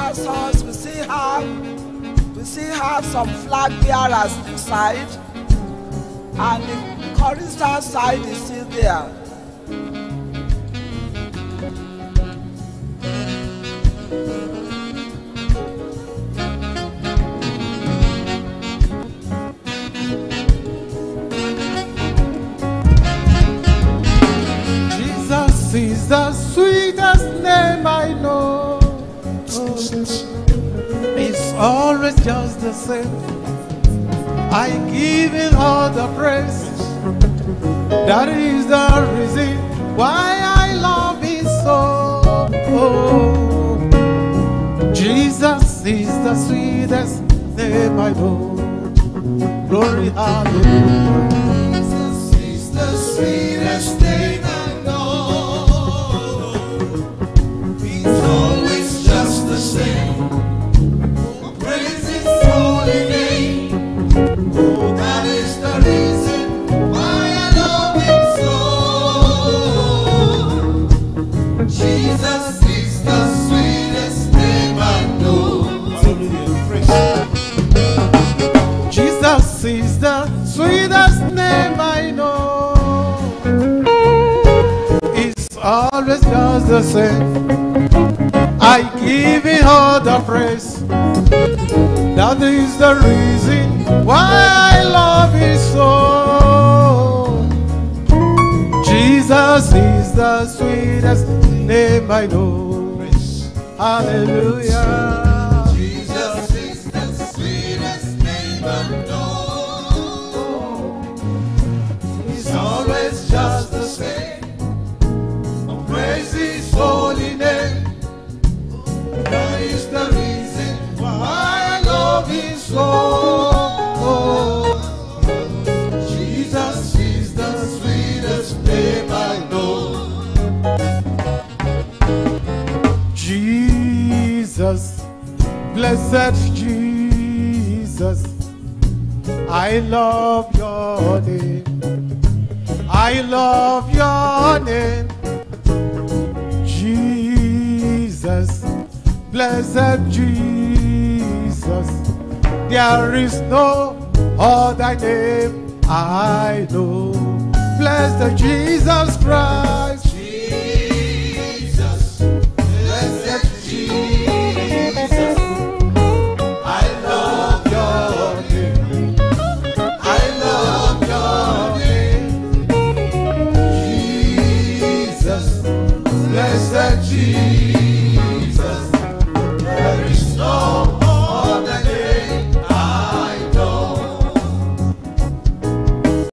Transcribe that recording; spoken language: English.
pastors, we still have some flag bearers inside, and the chorister side is still there. Jesus is the sweetest name I know. It's always just the same. I give him all the praise. That is the reason why I love him so. Jesus is the sweetest name I know. Glory, hallelujah. Jesus is the sweetest name I know. He's always just the same. Praise his holy name. Oh, that is the reason why I love him so. Jesus is the sweetest name I know. Hallelujah. Praise. Jesus is the sweetest name I know. It's always just the same. I give him all the praise. That is the reason why I love him so. Jesus is the sweetest name I know. Hallelujah. Jesus is the sweetest name I know. He's always just the same. Praise his holy name. That is the reason why I love him so. Jesus is the sweetest name I know. Jesus, blessed Jesus, I love your name. I love your name. Jesus, blessed Jesus, there is no other name I know. Bless the Jesus Christ. Jesus, blessed Jesus, I love your name. I love your name. Jesus, blessed Jesus.